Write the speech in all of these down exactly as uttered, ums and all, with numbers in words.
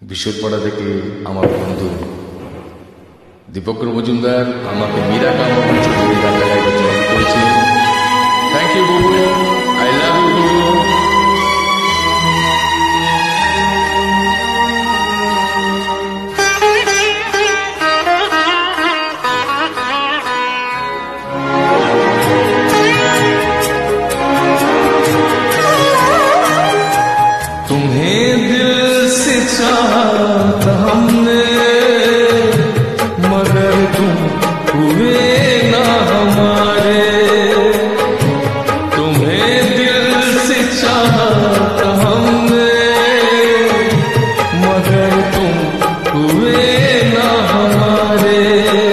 বিশ্বরপাড়া থেকে আমার বন্ধু দীপক মজুমদার আমাকে মীরা কাম ছবি গানটা গাইতে চয়ন করেছে। থ্যাংক ইউ বুবু, আই লাভ ইউ বুবু। तुम्हें दिल से चाहा था हमने, मगर तुम हुए ना हमारे। तुम्हें दिल से चाहा था हमने, मगर तुम हुए ना हमारे।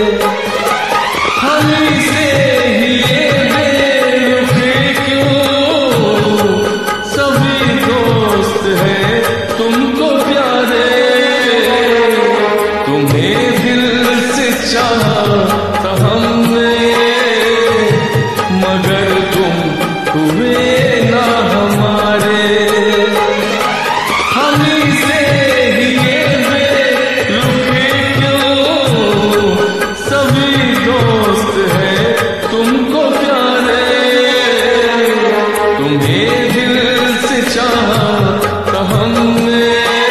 हम से ही ये बेरुखी क्यों, सभी दोस्त है तुमको प्यारे। तुम्हें दिल से चाहा था हमने, मगर तुम हुए ना हमारे। हम से ही ये बेरुखी क्यों, सभी दोस्त है तुमको प्यारे। तुम्हें दिल से चाहा था हमने,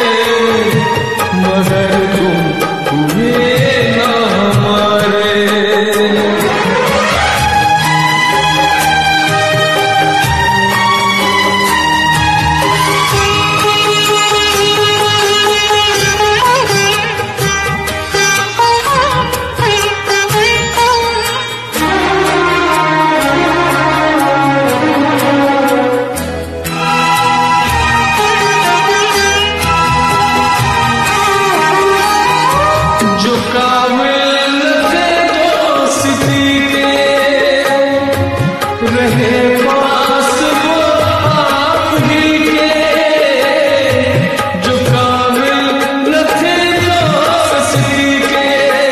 मगर तुम हुए ना हमारे। जो काबिल थे दोस्ती के, रहे पास वो आप ही के। जो काबिल थे दोस्ती के,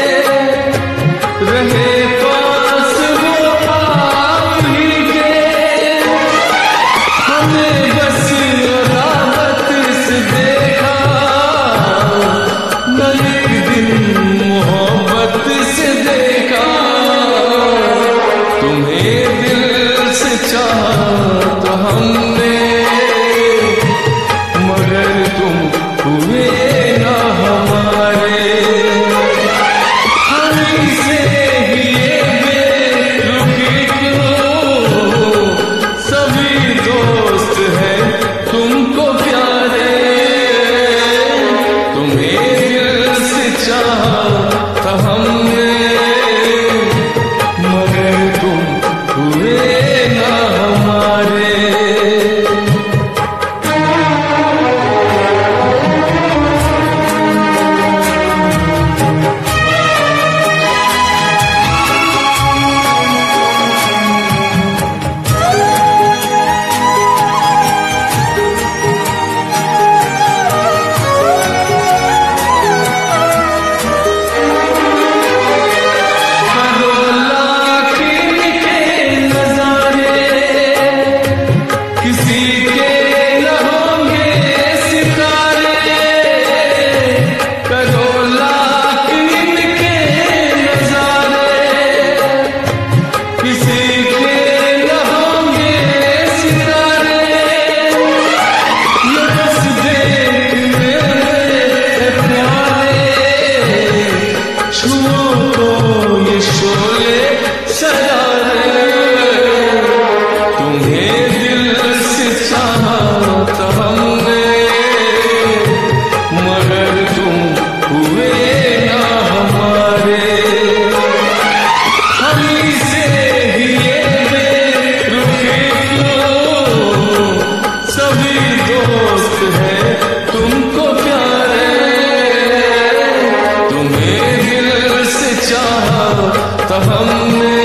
रहे पास वो आप ही के। हमें बस राहत से देखा, न एक दिन मोहब्बत से देखा। तुम्हें दिल से चाहा तो हमने, मगर तुम हुए ना हमारे। हम से ही ये बेरुखी क्यों, सभी दोस्त हैं तुमको प्यारे। तुम्हें दिल से चाहा था हमने, मगर तुम हुए ना हमारे। किसी के न होंगे सितारे, करो लाख इनके नजारे। किसी के न होंगे सितारे, ये बस देखने प्यारे। छुओ तो ये शोले सजारे। तुम्हें दिल से चाहा था हमने, मगर तुम हुए ना हमारे। हम से ही ये बेरुखी क्यों, सभी दोस्त है तुमको प्यारे। तुम्हें दिल से चाहा था हमने,